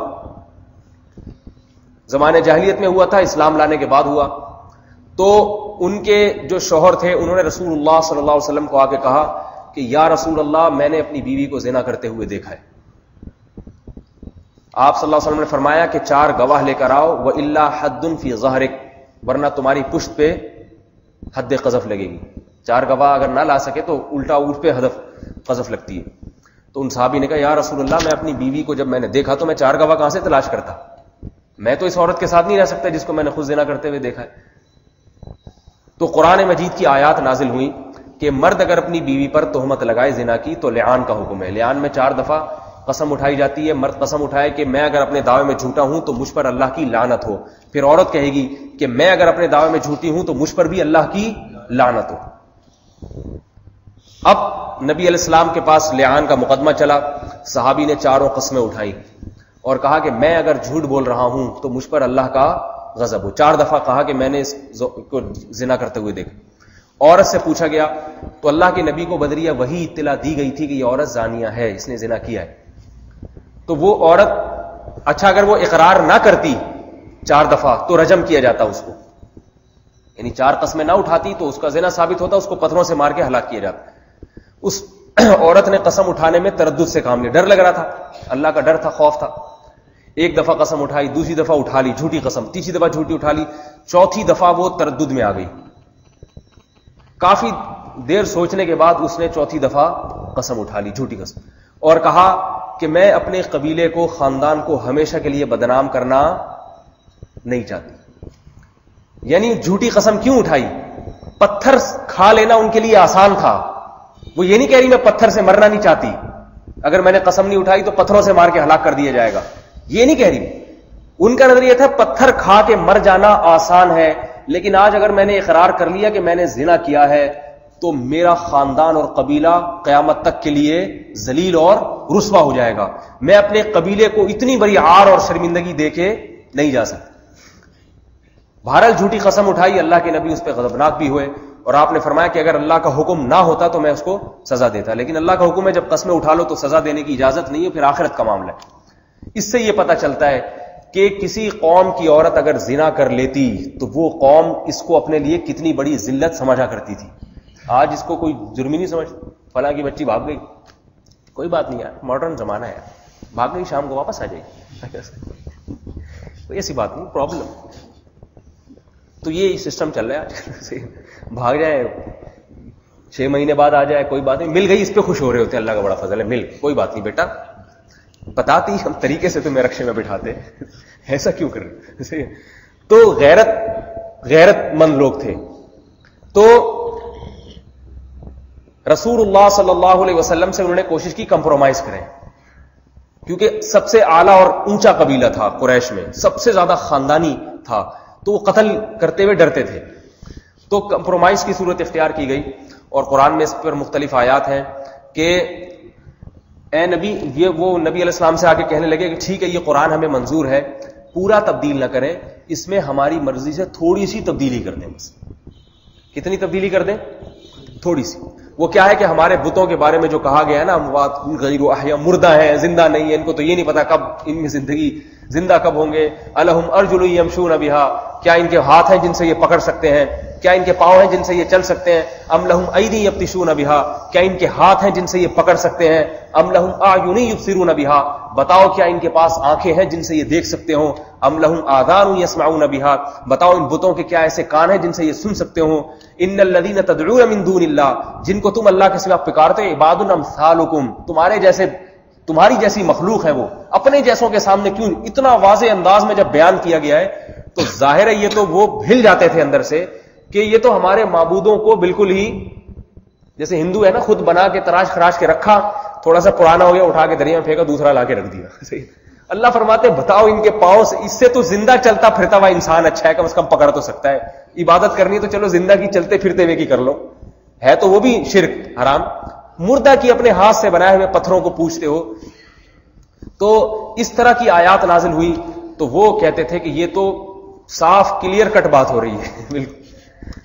زمانے جاہلیت میں ہوا تھا، اسلام لانے کے بعد ہوا. تو ان کے جو شوہر تھے انہوں نے رسول اللہ صلی اللہ علیہ وسلم کو آ کے کہا کہ یا رسول اللہ، میں نے اپنی بیوی کو زنا کرتے ہوئے دیکھا ہے. آپ صلی اللہ علیہ وسلم نے فرمایا کہ 4 گواہ لے کر آؤ، وَإِلَّا حَدٌّ فِي ظَهْرِكَ، ورنہ تمہاری پشت پہ حد قذف لگے گی. 4 گواہ اگر نہ لا سکے تو الٹا اونٹ پہ قذف لگتی ہے. تو ان صحابی نے کہا یا رسول اللہ، میں اپنی بیوی کو جب میں نے دیکھا تو میں 4 گواہ کہاں سے تلاش کرتا؟ میں تو اس عورت کے ساتھ نہیں رہ سکتا جس کو میں نے خود زنا کرتے ہوئے دیکھا ہے. تو قرآن مجید کی آیات نازل ہوئی کہ مرد اگر اپنی بیوی پر تہمت لگائے زنا کی تو لعان کا حکم ہے. لعان میں 4 دفعہ قسم اٹھائی جاتی ہے. مرد قسم اٹھائے کہ میں اگر اپنے دعوے میں جھوٹا ہوں تو مجھ پر اللہ کی لعنت ہو. پھر عورت کہے گی کہ میں اگر اپنے دعوے میں جھوٹی ہوں تو مجھ پر بھی اللہ کی لعنت ہو. اب نبی علیہ السلام کے پاس لعان کا مقدمہ چلا. صحابی نے 4 قسمیں اٹھائی اور کہا کہ میں اگر جھوٹ بول رہا ہوں تو مجھ پر اللہ کا غضب ہو. 4 دفعہ کہا کہ میں نے اس کو زنا کرتے ہوئے دیکھا. عورت سے پوچھا گیا تو اللہ کے نبی کو بدریہ وہی اطلاع دی گئی تھی کہ یہ عورت زانیہ ہے، اس نے زنا کیا ہے. تو وہ عورت اچھا اگر وہ اقرار نہ کرتی 4 دفعہ تو رجم کیا جاتا اس کو، یعنی 4 قسمیں نہ اٹھاتی تو اس کا زنا ثابت ہوتا، اس کو پتھروں سے مار کے ہلاک کیا جاتا. اس عورت نے قسم اٹھانے میں تردد سے کام لیا، ڈر لگ رہا تھا، اللہ کا ڈر تھا، خوف تھا. 1 دفعہ قسم اٹھائی، دوسری دفعہ اٹھا لی جھوٹی قسم، تیسری دفعہ جھوٹی اٹھا لی، چوتھی دفعہ وہ تردد میں آ گئی. کافی دیر سوچنے کے بعد اس نے چوتھی دفعہ قسم اٹھا لی، جھوٹی قسم، اور کہا کہ میں اپنے قبیلے کو، خاندان کو ہمیشہ کے لیے بدنام کرنا نہیں چاہتی. یعنی جھوٹی قسم کیوں اٹھائی؟ پتھر کھا لینا ان کے لیے آسان تھا. وہ یہ نہیں کہہ رہی میں پتھر سے مرنا نہیں چاہتی، اگر میں نے قسم نہیں اٹھائی تو پتھروں سے مار کے ہلاک کر دیا جائے گا، یہ نہیں کہہ رہی. ان کا نظریہ تھا پتھر کھا کے مر جانا آسان ہے، لیکن آج اگر میں نے اقرار کر لیا کہ میں نے زنا کیا ہے تو میرا خاندان اور قبیلہ قیامت تک کے لیے ذلیل اور رسوا ہو جائے گا. میں اپنے قبیلے کو اتنی بڑی عار اور شرمندگی دے کے نہیں جا سکتا. بہرحال جھوٹی قسم اٹھائی، اللہ کے نبی اس پہ غضبناک بھی ہوئے اور آپ نے فرمایا کہ اگر اللہ کا حکم نہ ہوتا تو میں اس کو سزا دیتا، لیکن اللہ کا حکم ہے جب قسمیں اٹھا لو تو سزا دینے کی اجازت نہیں ہے، پھر آخرت کا معاملہ ہے. اس سے یہ پتہ چلتا ہے کہ کسی قوم کی عورت اگر زنا کر لیتی تو وہ قوم اس کو اپنے لیے کتنی بڑی ذلت سمجھا کرتی تھی. آج اس کو کوئی جرم ہی نہیں سمجھ، فلاں کی بچی بھاگ گئی، کوئی بات نہیں یار، ماڈرن زمانہ ہے، بھاگ گئی شام کو واپس آ جائے گی، کوئی ایسی بات نہیں، پرابلم. تو یہ سسٹم چل رہا ہے آج کل، بھاگ جائے 6 مہینے بعد آ جائے، کوئی بات نہیں، مل گئی اس پہ خوش ہو رہے ہوتے، اللہ کا بڑا فضل ہے، مل کوئی بات نہیں بیٹا، بتاتی ہم طریقے سے تمہیں رکشے میں بٹھاتے، ایسا کیوں کر رہے. تو غیرت مند لوگ تھے. تو رسول اللہ صلی اللہ علیہ وسلم سے انہوں نے کوشش کی کمپرومائز کریں، کیونکہ سب سے اعلیٰ اور اونچا قبیلہ تھا قریش میں، سب سے زیادہ خاندانی تھا، تو وہ قتل کرتے ہوئے ڈرتے تھے. تو کمپرومائز کی صورت اختیار کی گئی، اور قرآن میں اس پر مختلف آیات ہیں کہ اے نبی، یہ وہ نبی علیہ السلام سے آ کے کہنے لگے کہ ٹھیک ہے یہ قرآن ہمیں منظور ہے، پورا تبدیل نہ کریں، اس میں ہماری مرضی سے تھوڑی سی تبدیلی کر دیں. بس کتنی تبدیلی کر دیں؟ تھوڑی سی. وہ کیا ہے کہ ہمارے بتوں کے بارے میں جو کہا گیا ہے نا، اموات غیر احیا، مردہ ہیں، زندہ نہیں ہیں، ان کو تو یہ نہیں پتا کب ان میں زندہ کب ہوں گے. الہم ارجل یمشون بہا، کیا ان کے ہاتھ ہیں جن سے یہ پکڑ سکتے ہیں؟ کیا ان کے پاؤں ہیں جن سے یہ چل سکتے ہیں؟ ام لہم ایدی یبطشون بہا، کیا ان کے ہاتھ ہیں جن سے یہ پکڑ سکتے ہیں؟ ام لہم اعین یبصرون بہا، بتاؤ کیا ان کے پاس آنکھیں ہیں جن سے یہ دیکھ سکتے ہوں؟ ام لہم آذان یسمعون بہا، بتاؤ ان بتوں کے کیا ایسے کان ہیں جن سے یہ سن سکتے ہوں؟ ان الذین تدعون من دون اللہ، جن کو تم اللہ کے سوا پکارتے، عباد امثالکم، تمہاری جیسی مخلوق ہے وہ. اپنے جیسوں کے سامنے کیوں؟ اتنا واضح انداز میں جب بیان کیا گیا ہے تو ظاہر ہے یہ تو وہ ہل جاتے تھے اندر سے کہ یہ تو ہمارے معبودوں کو بالکل ہی جیسے ہندو ہے نا، خود بنا کے تراش خراش کے رکھا، تھوڑا سا پرانا ہو گیا اٹھا کے دریا میں پھینکا، دوسرا لا کے رکھ دیا. اللہ فرماتے بتاؤ ان کے پاؤں سے، اس سے تو زندہ چلتا پھرتا ہوا انسان اچھا ہے، کم از کم پکڑ تو سکتا ہے. عبادت کرنی تو چلو زندہ کی چلتے پھرتے ہوئے کی کر لو، ہے تو وہ بھی شرک حرام. مردہ کی اپنے ہاتھ سے بنائے ہوئے پتھروں کو پوجتے ہو. تو اس طرح کی آیات نازل ہوئی تو وہ کہتے تھے کہ یہ تو صاف کلیئر کٹ بات ہو رہی ہے بالکل.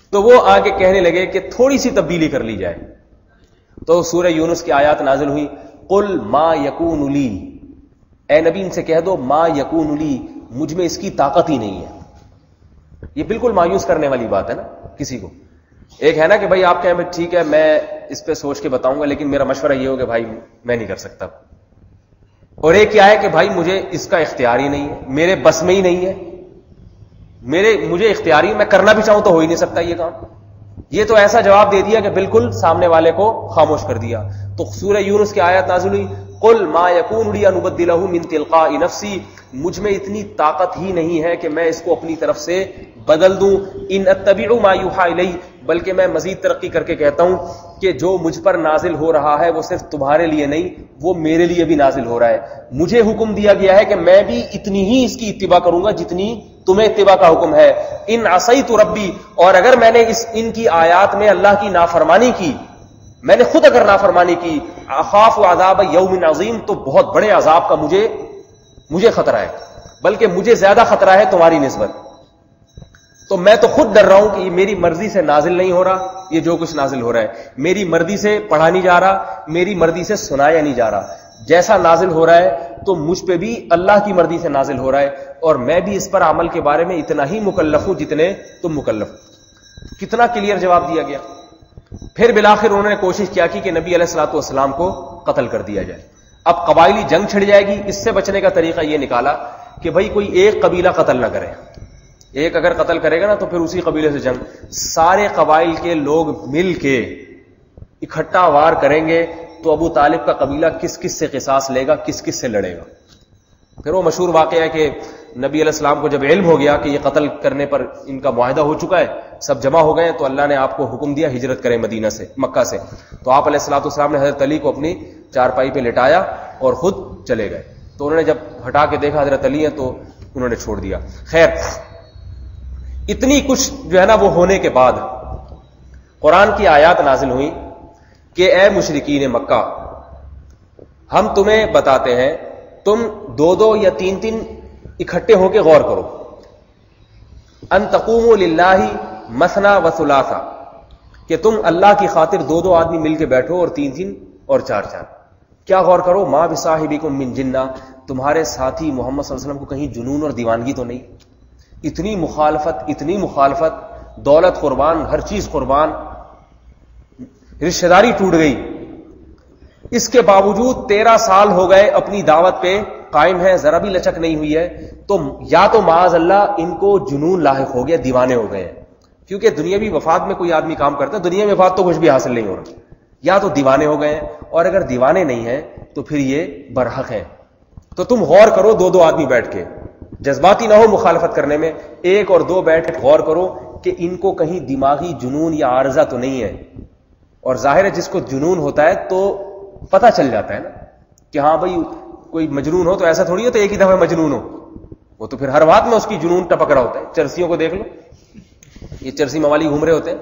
تو وہ آگے کہنے لگے کہ تھوڑی سی تبدیلی کر لی جائے. تو سورہ یونس کی آیات نازل ہوئی. قل ما یکون لی، اے نبی ان سے کہہ دو ما یکون لی، مجھ میں اس کی طاقت ہی نہیں ہے. یہ بالکل مایوس کرنے والی بات ہے نا کسی کو. ایک ہے نا کہ بھائی آپ کہیں ٹھیک ہے میں اس پہ سوچ کے بتاؤں گا، لیکن میرا مشورہ یہ ہو کہ بھائی میں نہیں کر سکتا. اور ایک کیا ہے کہ بھائی مجھے اس کا اختیار ہی نہیں ہے، میرے بس میں ہی نہیں ہے، مجھے اختیاری، میں کرنا بھی چاہوں تو ہو ہی نہیں سکتا یہ کام. یہ تو ایسا جواب دے دیا کہ بالکل سامنے والے کو خاموش کر دیا. تو سورہ یونس کی آیت نازل ہوئی. قل ما یکون لی ان ابدلہ من تلقاء نفسی، مجھ میں اتنی طاقت ہی نہیں ہے کہ میں اس کو اپنی طرف سے بدل دوں. ان اتبع ما یوحی الی، بلکہ میں مزید ترقی کر کے کہتا ہوں کہ جو مجھ پر نازل ہو رہا ہے وہ صرف تمہارے لیے نہیں، وہ میرے لیے بھی نازل ہو رہا ہے. مجھے حکم دیا گیا ہے کہ میں بھی اتنی ہی اس کی اتباع کروں گا جتنی تمہیں اتباع کا حکم ہے. ان عصیت ربی، اور اگر میں نے ان کی آیات میں اللہ کی نافرمانی کی، میں نے خود اگر نافرمانی کی، اخاف عذاب یوم عظیم، تو بہت بڑے عذاب کا مجھے خطرہ ہے، بلکہ مجھے زیادہ خطرہ ہے تمہاری نسبت. تو میں تو خود ڈر رہا ہوں کہ یہ میری مرضی سے نازل نہیں ہو رہا، یہ جو کچھ نازل ہو رہا ہے میری مرضی سے پڑھا نہیں جا رہا، میری مرضی سے سنایا نہیں جا رہا. جیسا نازل ہو رہا ہے تو مجھ پہ بھی اللہ کی مرضی سے نازل ہو رہا ہے، اور میں بھی اس پر عمل کے بارے میں اتنا ہی مکلف ہوں جتنے تم مکلف. کتنا کلیئر جواب دیا گیا. پھر بالآخر انہوں نے کوشش کیا کہ نبی علیہ الصلوۃ والسلام کو قتل کر دیا جائے. اب قبائلی جنگ چھڑ جائے گی. اس سے بچنے کا طریقہ یہ نکالا کہ بھائی کوئی ایک قبیلہ قتل نہ کرے. ایک اگر قتل کرے گا نا تو پھر اسی قبیلے سے جنگ. سارے قبائل کے لوگ مل کے اکٹھا وار کریں گے تو ابو طالب کا قبیلہ کس کس سے قصاص لے گا، کس کس سے لڑے گا. پھر وہ مشہور واقعہ ہے کہ نبی علیہ السلام کو جب علم ہو گیا کہ یہ قتل کرنے پر ان کا معاہدہ ہو چکا ہے، سب جمع ہو گئے، تو اللہ نے آپ کو حکم دیا ہجرت کریں مدینہ سے، مکہ سے. تو آپ علیہ الصلوۃ والسلام نے حضرت علی کو اپنی چارپائی پہ لٹایا اور خود چلے گئے. تو انہوں نے جب ہٹا کے دیکھا حضرت علی ہے تو انہوں نے چھوڑ دیا. خیر، اتنی کچھ جو ہے نا وہ ہونے کے بعد قرآن کی آیات نازل ہوئی کہ اے مشرکین مکہ، ہم تمہیں بتاتے ہیں تم دو دو یا تین تین اکٹھے ہو کے غور کرو. ان تقوموا للہ مثنا و ثلاثا، کہ تم اللہ کی خاطر دو دو آدمی مل کے بیٹھو اور تین تین اور چار چار. کیا غور کرو؟ ما بصاحبکم من جنہ، تمہارے ساتھی محمد صلی اللہ علیہ وسلم کو کہیں جنون اور دیوانگی تو نہیں؟ اتنی مخالفت، دولت قربان، ہر چیز قربان، رشتہ داری ٹوٹ گئی. اس کے باوجود 13 سال ہو گئے اپنی دعوت پہ قائم ہے، ذرا بھی لچک نہیں ہوئی ہے. تو یا تو معاذ اللہ ان کو جنون لاحق ہو گیا، دیوانے ہو گئے ہیں. کیونکہ دنیاوی وفات میں کوئی آدمی کام کرتا ہے، دنیا وفات تو کچھ بھی حاصل نہیں ہو رہا. یا تو دیوانے ہو گئے ہیں، اور اگر دیوانے نہیں ہیں تو پھر یہ برحق ہیں. تو تم غور کرو، دو دو آدمی بیٹھ کے، جذباتی نہ ہو مخالفت کرنے میں، ایک اور دو بیٹھ کے غور کرو کہ ان کو کہیں دماغی جنون یا عارضہ تو نہیں ہے. اور ظاہر ہے جس کو جنون ہوتا ہے تو پتہ چل جاتا ہے نا کہ ہاں بھائی کوئی مجنون ہو تو ایسا تھوڑی ہے تو ایک ہی دفعہ مجنون ہو، وہ تو پھر ہر بات میں اس کی جنون ٹپک رہا ہوتا ہے. چرسیوں کو دیکھ لو، یہ چرسی موالی گھوم رہے ہوتے ہیں،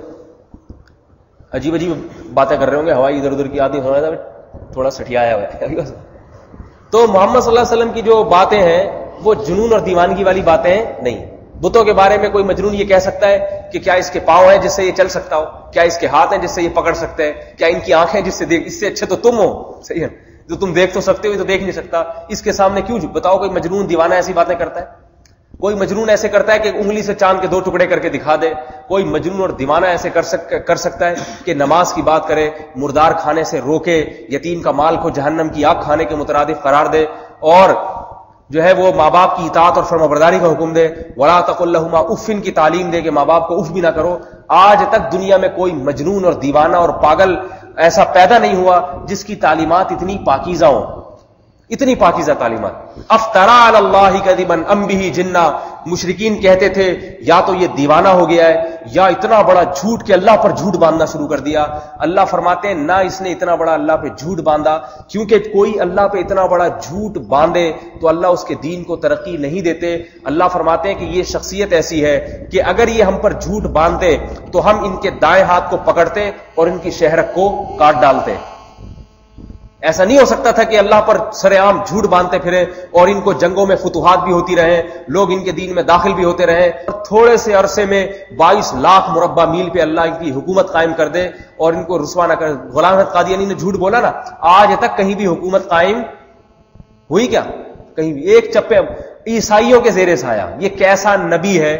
عجیب باتیں کر رہے ہوں گے، ہوائی ادھر ادھر کی آتی ہے، تھوڑا سٹیا آیا ہوا ہے. تو محمد صلی اللہ علیہ وسلم کی جو باتیں ہیں وہ جنون اور دیوانگی والی باتیں نہیں. بتوں کے بارے میں کوئی مجنون یہ کہہ سکتا ہے کہ کیا اس کے پاؤں ہیں جس سے یہ چل سکتا ہو، کیا اس کے ہاتھ ہیں جس سے یہ پکڑ سکتے ہیں، کیا ان کی آنکھیں جس سے دیکھ، اس سے اچھے تو تم ہو، صحیح ہے، جو تم دیکھ تو سکتے ہو تو دیکھ نہیں سکتا، اس کے سامنے کیوں بتاؤ کوئی مجنون دیوانہ ایسی باتیں کرتا ہے؟ کوئی مجنون ایسے کرتا ہے کہ انگلی سے چاند کے 2 ٹکڑے کر کے دکھا دے. کوئی مجنون اور دیوانہ ایسے کر سکتا ہے کہ نماز کی بات کرے، مردار کھانے سے روکے، یتیم کا مال کو جہنم کی آگ کھانے کے مترادف قرار دے، اور جو ہے وہ ماں باپ کی اطاعت اور فرمانبرداری کا حکم دے، ولا تقل لهما اف کی تعلیم دے کہ ماں باپ کو اف بھی نہ کرو. آج تک دنیا میں کوئی مجنون اور دیوانہ اور پاگل ایسا پیدا نہیں ہوا جس کی تعلیمات اتنی پاکیزہ ہوں، اتنی پاکیزہ تعلیمات. افترا علی اللہ کذبا ام بہ جنہ، مشرکین کہتے تھے یا تو یہ دیوانہ ہو گیا ہے یا اتنا بڑا جھوٹ کہ اللہ پر جھوٹ باندھنا شروع کر دیا. اللہ فرماتے ہیں نہ اس نے اتنا بڑا اللہ پہ جھوٹ باندھا، کیونکہ کوئی اللہ پہ اتنا بڑا جھوٹ باندھے تو اللہ اس کے دین کو ترقی نہیں دیتے. اللہ فرماتے ہیں کہ یہ شخصیت ایسی ہے کہ اگر یہ ہم پر جھوٹ باندھتے تو ہم ان کے دائیں ہاتھ کو پکڑتے اور ان کی شہرک کو کاٹ ڈالتے. ایسا نہیں ہو سکتا تھا کہ اللہ پر سر عام جھوٹ باندھتے پھرے اور ان کو جنگوں میں فتوحات بھی ہوتی رہے, لوگ ان کے دین میں داخل بھی ہوتے رہے, اور تھوڑے سے عرصے میں 22 لاکھ مربع میل پہ اللہ ان کی حکومت قائم کر دے اور ان کو رسوا نہ کر. غلام احمد قادیانی نے جھوٹ بولا نا, آج تک کہیں بھی حکومت قائم ہوئی کیا؟ کہیں بھی. ایک چپے عیسائیوں کے زیر سایہ. یہ کیسا نبی ہے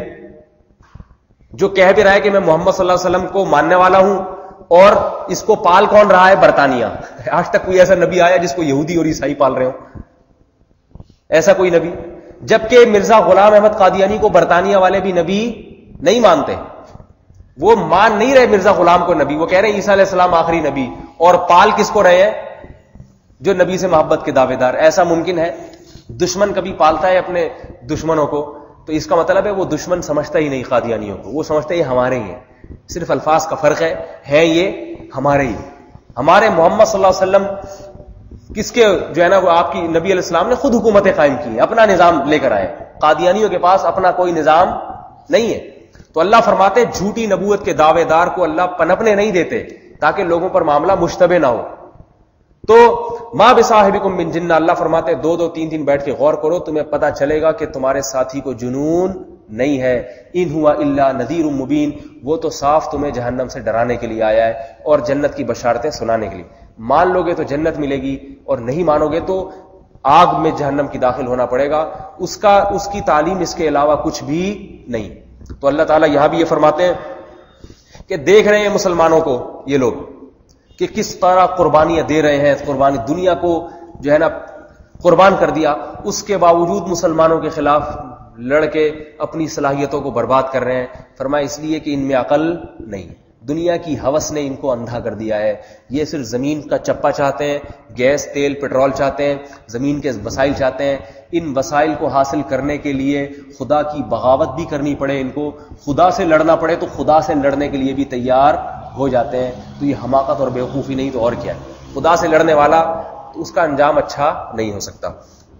جو کہہ بھی رہا ہے کہ میں محمد صلی اللہ علیہ وسلم کو ماننے والا ہوں, اور اس کو پال کون رہا ہے؟ برطانیہ. آج تک کوئی ایسا نبی آیا جس کو یہودی اور عیسائی پال رہے ہو؟ ایسا کوئی نبی. جبکہ مرزا غلام احمد قادیانی کو برطانیہ والے بھی نبی نہیں مانتے, وہ مان نہیں رہے مرزا غلام کو نبی, وہ کہہ رہے ہیں عیسیٰ علیہ السلام آخری نبی, اور پال کس کو رہے ہیں؟ جو نبی سے محبت کے دعوے دار. ایسا ممکن ہے؟ دشمن کبھی پالتا ہے اپنے دشمنوں کو؟ تو اس کا مطلب ہے وہ دشمن سمجھتا ہی نہیں قادیانیوں کو, وہ سمجھتا ہے یہ ہمارے ہی ہیں. صرف الفاظ کا فرق ہے یہ ہمارے ہی. ہمارے محمد صلی اللہ علیہ وسلم کس کے جو ہے نا, وہ آپ کی نبی علیہ السلام نے خود حکومتیں قائم کی ہیں, اپنا نظام لے کر آئے. قادیانیوں کے پاس اپنا کوئی نظام نہیں ہے. تو اللہ فرماتے جھوٹی نبوت کے دعوے دار کو اللہ پنپنے نہیں دیتے تاکہ لوگوں پر معاملہ مشتبہ نہ ہو. تو ما بصاحبکم من جنہ, اللہ فرماتے 2-2 3 بیٹھ کے غور کرو, تمہیں پتا چلے گا کہ تمہارے ساتھی کو جنون نہیں ہے. ان ہوا الا نذیر مبین, وہ تو صاف تمہیں جہنم سے ڈرانے کے لیے آیا ہے اور جنت کی بشارتیں سنانے کے لیے. مان لو گے تو جنت ملے گی, اور نہیں مانو گے تو آگ میں جہنم کی داخل ہونا پڑے گا. اس کی تعلیم اس کے علاوہ کچھ بھی نہیں. تو اللہ تعالیٰ یہاں بھی یہ فرماتے ہیں کہ دیکھ رہے ہیں مسلمانوں کو یہ لوگ کہ کس طرح قربانیاں دے رہے ہیں, قربانی دنیا کو جو ہے نا قربان کر دیا, اس کے باوجود مسلمانوں کے خلاف لڑ کے اپنی صلاحیتوں کو برباد کر رہے ہیں. فرمایا اس لیے کہ ان میں عقل نہیں, دنیا کی ہوس نے ان کو اندھا کر دیا ہے. یہ صرف زمین کا چپا چاہتے ہیں, گیس تیل پٹرول چاہتے ہیں, زمین کے وسائل چاہتے ہیں. ان وسائل کو حاصل کرنے کے لیے خدا کی بغاوت بھی کرنی پڑے, ان کو خدا سے لڑنا پڑے تو خدا سے لڑنے کے لیے بھی تیار ہو جاتے ہیں. تو یہ حماقت اور بیوقوفی نہیں تو اور کیا ہے؟ خدا سے لڑنے والا تو اس کا انجام اچھا نہیں ہو سکتا.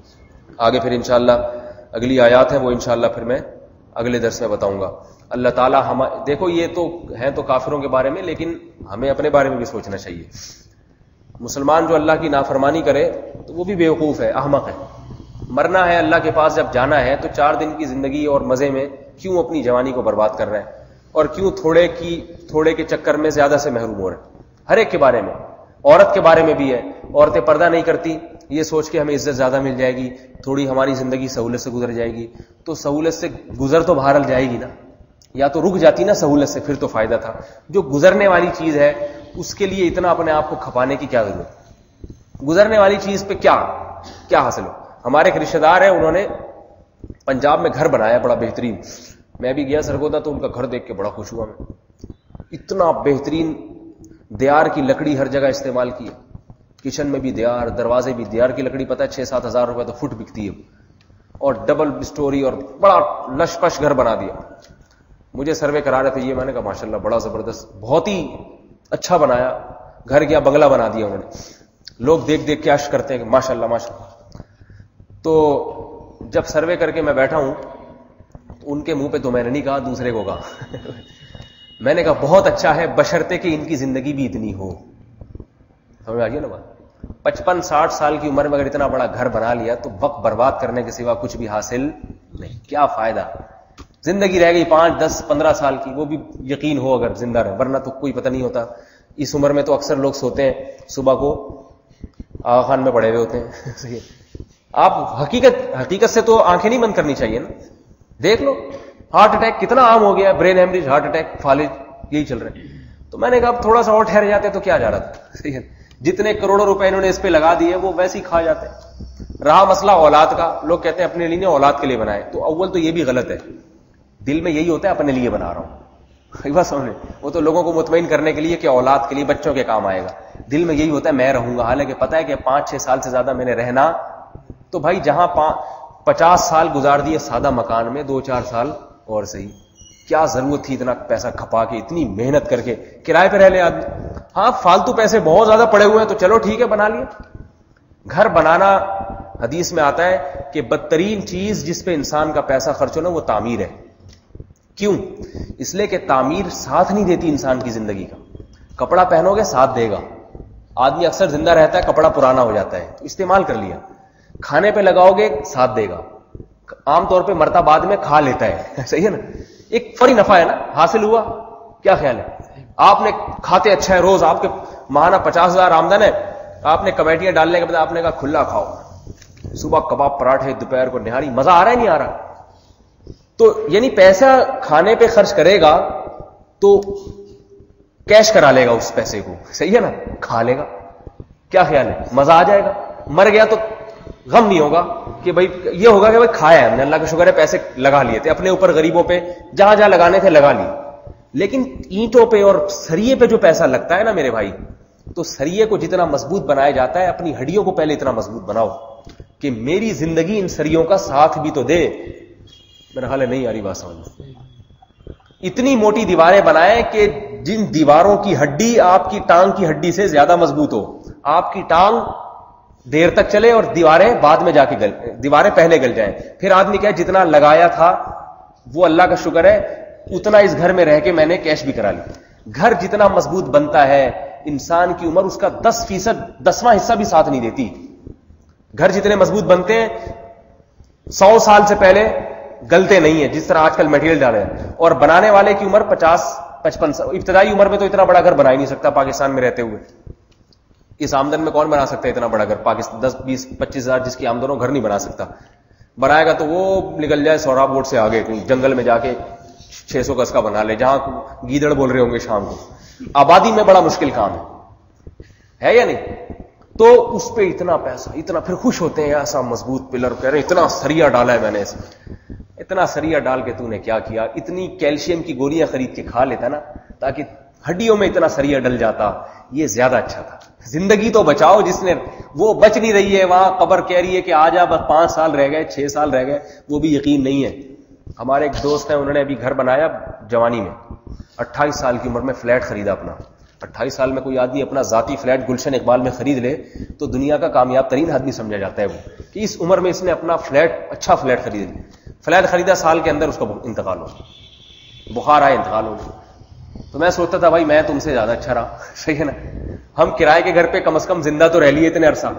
آگے پھر انشاءاللہ اگلی آیات ہیں, وہ انشاءاللہ پھر میں اگلے درس میں بتاؤں گا. اللہ تعالیٰ دیکھو یہ تو ہیں تو کافروں کے بارے میں, لیکن ہمیں اپنے بارے میں بھی سوچنا چاہیے. مسلمان جو اللہ کی نافرمانی کرے تو وہ بھی بیوقوف ہے, احمق ہے. مرنا ہے اللہ کے پاس جب جانا ہے تو 4 دن کی زندگی اور مزے میں کیوں اپنی جوانی کو برباد کر رہے ہیں, اور کیوں تھوڑے کے چکر میں زیادہ سے محروم ہو رہے ہیں. ہر ایک کے بارے میں, عورت کے بارے میں بھی ہے. عورتیں پردہ نہیں کرتی یہ سوچ کے ہمیں عزت زیادہ مل جائے گی, تھوڑی ہماری زندگی سہولت سے گزر جائے گی. تو سہولت سے گزر تو بہرحال جائے گی نا, یا تو رک جاتی نا سہولت سے, پھر تو فائدہ تھا. جو گزرنے والی چیز ہے اس کے لیے اتنا اپنے آپ کو کھپانے کی کیا ضرورت؟ گزرنے والی چیز پہ کیا حاصل ہو؟ ہمارے ایک رشتے دار ہیں, انہوں نے پنجاب میں گھر بنایا بڑا بہترین. میں بھی گیا سرگودا تو ان کا گھر دیکھ کے بڑا خوش ہوا میں. اتنا بہترین دیار کی لکڑی ہر جگہ استعمال کی, کچن میں بھی دیار, دروازے بھی دیار کی لکڑی. پتہ ہے 6-7 ہزار روپے تو فٹ بکتی ہے, اور ڈبل سٹوری اور بڑا لش پش گھر بنا دیا. مجھے سروے کرا رہے تھے یہ, میں نے کہا ماشاءاللہ بڑا زبردست, بہت ہی اچھا بنایا گھر. کیا بنگلہ بنا دیا انہوں نے. لوگ دیکھ کے عشق کرتے ہیں کہ ماشاءاللہ ماشاءاللہ. تو جب سروے کر کے میں بیٹھا ہوں تو ان کے منہ پہ تو میں نے نہیں کہا, دوسرے کو کہا. میں نے کہا بہت اچھا ہے, بشرطے کہ ان کی زندگی بھی اتنی ہو. سمجھ آ گیا نا بات؟ 55-60 سال کی عمر میں اگر اتنا بڑا گھر بنا لیا تو وقت برباد کرنے کے سوا کچھ بھی حاصل نہیں. کیا فائدہ؟ زندگی رہ گئی 5-10-15 سال کی, وہ بھی یقین ہو اگر زندہ رہے, ورنہ تو کوئی پتہ نہیں ہوتا. اس عمر میں تو اکثر لوگ سوتے ہیں, صبح کو آغا خان میں پڑے ہوئے ہوتے ہیں. آپ حقیقت سے تو آنکھیں نہیں بند کرنی چاہیے نا. دیکھ لو ہارٹ اٹیک کتنا عام ہو گیا, برین ہیمریج, ہارٹ اٹیک, فالج, یہی چل رہے ہیں. تو میں نے کہا اب تھوڑا سا اور ٹھہر جاتے تو کیا جا رہا تھا. جتنے کروڑوں روپے انہوں نے اس پہ لگا دیے وہ ویسے ہی کھا جاتے. رہا مسئلہ اولاد کا, لوگ کہتے ہیں اپنے لیے نہیں, اولاد کے لیے بنائے. تو اول تو یہ بھی غلط ہے. دل میں یہی ہوتا ہے اپنے لیے بنا رہا ہوں, بس سمجھے. وہ تو لوگوں کو مطمئن کرنے کے لیے کہ اولاد کے لیے, بچوں کے کام آئے گا. دل میں یہی ہوتا ہے میں رہوں گا, حالانکہ پتا ہے کہ 5-6 سال سے زیادہ میں نے رہنا. تو بھائی جہاں 50 سال گزار دیے سادہ مکان میں, 2-4 سال اور صحیح. کیا ضرورت تھی اتنا پیسہ کھپا کے, اتنی محنت کر کے کرائے پہ رہ لے آدمی. ہاں فالتو پیسے بہت زیادہ پڑے ہوئے ہیں تو چلو ٹھیک ہے بنا لیا. گھر بنانا حدیث میں آتا ہے کہ بدترین چیز جس پہ انسان کا پیسہ خرچ ہونا وہ تعمیر ہے. کیوں؟ اس لیے کہ تعمیر ساتھ نہیں دیتی انسان کی زندگی کا. کپڑا پہنو گے ساتھ دے گا, آدمی اکثر زندہ رہتا ہے, کپڑا پرانا ہو جاتا ہے, تو استعمال کر لیا, کھانے پہ لگاؤ گے ساتھ دے گا, عام طور پہ مرتا بعد میں کھا لیتا ہے, صحیح ہے نا, ایک فوری نفع ہے نا, حاصل ہوا. کیا خیال ہے, آپ نے کھاتے اچھا ہے, روز آپ کے ماہانہ 50,000 آمدن ہے, آپ نے کمیٹیاں ڈالنے کے بعد آپ نے کہا کھلا کھاؤ, صبح کباب پراٹھے, دوپہر کو نہاری, مزہ آ رہا ہے نہیں آ رہا؟ تو یعنی پیسہ کھانے پہ خرچ کرے گا تو کیش کرا لے گا اس پیسے کو, صحیح ہے نا, کھا لے گا. کیا خیال ہے, مزہ آ جائے گا. مر گیا تو غم نہیں ہوگا کہ بھائی, یہ ہوگا کہ بھائی کھایا ہے ہم نے, اللہ کا شکر ہے, پیسے لگا لیے تھے اپنے اوپر, غریبوں پہ جہاں جہاں لگانے تھے لگا لیے. لیکن اینٹوں پہ اور سریے پہ جو پیسہ لگتا ہے نا میرے بھائی, تو سریے کو جتنا مضبوط بنایا جاتا ہے, اپنی ہڈیوں کو پہلے اتنا مضبوط بناؤ کہ میری زندگی ان سریوں کا ساتھ بھی تو دے. میرا خیال ہے نہیں آ رہی بات سمجھ. اتنی موٹی دیواریں بنائیں کہ جن دیواروں کی ہڈی آپ کی ٹانگ کی ہڈی سے زیادہ مضبوط ہو, آپ کی ٹانگ دیر تک چلے اور دیواریں بعد میں جا کے دیواریں پہلے گل جائیں. پھر آدمی کہے جتنا لگایا تھا وہ اللہ کا شکر ہے اتنا اس گھر میں رہ کے میں نے کیش بھی کرا لی. گھر جتنا مضبوط بنتا ہے, انسان کی عمر اس کا 10%, 10واں حصہ بھی ساتھ نہیں دیتی. گھر جتنے مضبوط بنتے ہیں 100 سال سے پہلے گلتے نہیں ہیں, جس طرح آج کل میٹیریل ڈالے ہیں. اور بنانے والے کی عمر 50-55 سال, ابتدائی عمر میں تو اتنا بڑا گھر بنا ہی نہیں سکتا پاکستان میں رہتے ہوئے. اس آمدن میں کون بنا سکتا ہے اتنا بڑا گھر؟ پاکستان 10-20-25 ہزار جس کی آمدن ہو, گھر نہیں بنا سکتا. بنائے گا تو وہ نکل جائے سوراب بورڈ سے آگے, جنگل میں جا کے 600 گز کا بنا لے, جہاں گیدڑ بول رہے ہوں گے شام کو. آبادی میں بڑا مشکل کام ہے یا نہیں؟ تو اس پہ اتنا پیسہ, اتنا, پھر خوش ہوتے ہیں ایسا مضبوط پلر, کہہ رہے اتنا سریا ڈالا ہے میں نے, اتنا سریا ڈال کے تو نے کیا کیا؟ اتنی کیلشیم کی گولیاں خرید کے کھا لیتا نا, تاکہ ہڈیوں میں اتنا سریا ڈل جاتا, یہ زیادہ اچھا تھا. زندگی تو بچاؤ, جس نے وہ بچ نہیں رہی ہے, وہاں قبر کہہ رہی ہے کہ آ جا بس 5 سال رہ گئے, 6 سال رہ گئے, وہ بھی یقین نہیں ہے. ہمارے ایک دوست ہیں, انہوں نے ابھی گھر بنایا جوانی میں, 28 سال کی عمر میں فلیٹ خریدا اپنا. 28 سال میں کوئی آدمی اپنا ذاتی فلیٹ گلشن اقبال میں خرید لے تو دنیا کا کامیاب ترین آدمی سمجھا جاتا ہے وہ, کہ اس عمر میں اس نے اپنا فلیٹ, اچھا فلیٹ خرید لیا. فلیٹ خریدا, سال کے اندر اس کا انتقال ہو, بخار آئے, انتقال ہو گیا. تو میں سوچتا تھا بھائی میں تم سے زیادہ اچھا رہا, صحیح ہے نا, ہم کرائے کے گھر پہ کم از کم زندہ تو رہ لیے اتنے عرصہ.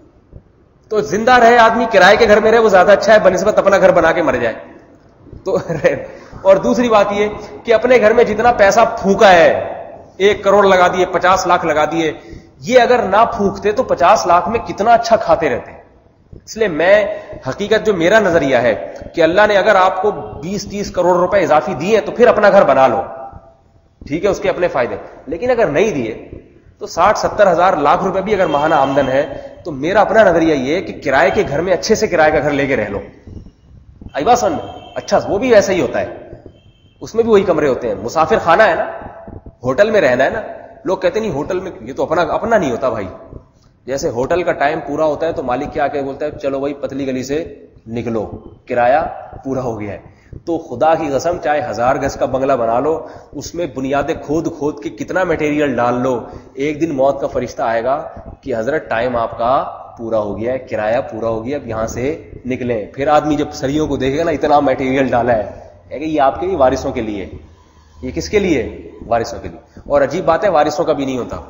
تو زندہ رہے آدمی, کرائے کے گھر میں رہے, وہ زیادہ اچھا ہے بنسبت اپنا گھر بنا کے مر جائے تو. اور دوسری بات یہ کہ اپنے گھر میں جتنا پیسہ پھونکا ہے, 1 کروڑ لگا دیے, 50 لاکھ لگا دیے, یہ اگر نہ پھونکتے تو 50 لاکھ میں کتنا اچھا کھاتے رہتے. اس لیے میں حقیقت جو میرا نظریہ ہے کہ اللہ نے اگر آپ کو 20-30 کروڑ روپے اضافی دیے تو پھر اپنا گھر بنا لو, ٹھیک ہے, اس کے اپنے فائدے. لیکن اگر نہیں دیے تو 60-70 ہزار لاکھ روپے بھی اگر ماہانہ آمدن ہے تو میرا اپنا نظریہ یہ ہے کہ کرائے کے گھر میں اچھے سے کرائے کا گھر لے کے رہ لو. آئی بات سمجھ؟ اچھا وہ بھی ویسا ہی ہوتا ہے, اس میں بھی وہی کمرے ہوتے ہیں. مسافر خانہ ہے نا, ہوٹل میں رہنا ہے نا. لوگ کہتے نہیں ہوٹل میں, یہ تو اپنا نہیں ہوتا بھائی. جیسے ہوٹل کا ٹائم پورا ہوتا ہے تو مالک کیا کہ بولتا ہے چلو بھائی پتلی گلی سے نکلو, کرایہ پورا ہو گیا ہے. تو خدا کی قسم چاہے 1000 گز کا بنگلہ بنا لو, اس میں بنیادیں کھود کے کتنا میٹیریل ڈال لو, ایک دن موت کا فرشتہ آئے گا کہ حضرت ٹائم آپ کا پورا ہو گیا ہے, کرایہ پورا ہو گیا, اب یہاں سے نکلیں. پھر آدمی جب سریوں کو دیکھے گا نا اتنا میٹیریل ڈالا ہے کہ یہ آپ کے وارثوں کے لیے, یہ کس کے لیے؟ وارثوں کے لیے. اور عجیب بات ہے وارثوں کا بھی نہیں ہوتا.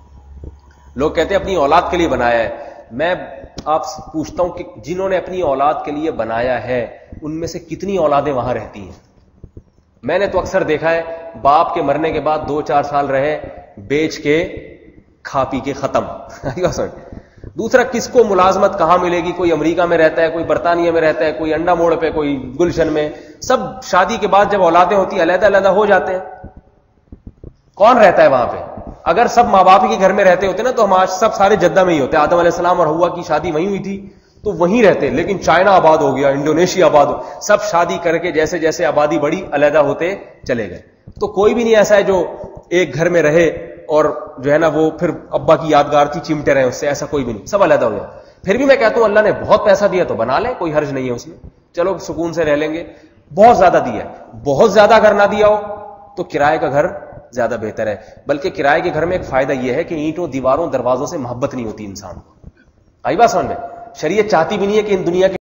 لوگ کہتے ہیں اپنی اولاد کے لیے بنایا ہے. میں آپ سے پوچھتا ہوں کہ جنہوں نے اپنی اولاد کے لیے بنایا ہے ان میں سے کتنی اولادیں وہاں رہتی ہیں؟ میں نے تو اکثر دیکھا ہے باپ کے مرنے کے بعد 2-4 سال رہے, بیچ کے کھا پی کے ختم. دوسرا کس کو ملازمت کہاں ملے گی؟ کوئی امریکہ میں رہتا ہے, کوئی برطانیہ میں رہتا ہے, کوئی انڈا موڑ پہ, کوئی گلشن میں. سب شادی کے بعد جب اولادیں ہوتی علیحدہ علیحدہ ہو جاتے ہیں. کون رہتا ہے وہاں پہ؟ اگر سب ماں باپ کے گھر میں رہتے ہوتے نا تو ہم آج سب سارے جدہ میں ہی ہوتے. آدم علیہ السلام اور حوا کی شادی وہیں ہوئی تھی تو وہیں رہتے. لیکن چائنا آباد ہو گیا, انڈونیشیا آباد ہو, سب شادی کر کے جیسے جیسے آبادی بڑی علیحدہ ہوتے چلے گئے. تو کوئی بھی نہیں ایسا ہے جو ایک گھر میں رہے اور جو ہے نا وہ پھر ابا کی یادگار تھی چمٹے رہے اس سے, ایسا کوئی بھی نہیں, سب علیحدہ ہو گیا. پھر بھی میں کہتا ہوں اللہ نے بہت پیسہ دیا تو بنا لیں, کوئی حرج نہیں ہے اس میں, چلو سکون سے رہ لیں گے. بہت زیادہ دیا ہے, بہت زیادہ اگر نہ دیا ہو تو کرائے کا گھر زیادہ بہتر ہے. بلکہ کرائے کے گھر میں ایک فائدہ یہ ہے کہ اینٹوں, دیواروں, دروازوں سے محبت نہیں ہوتی انسان کو. آئی بات سمجھ میں؟ شریعت چاہتی بھی نہیں ہے کہ ان دنیا کے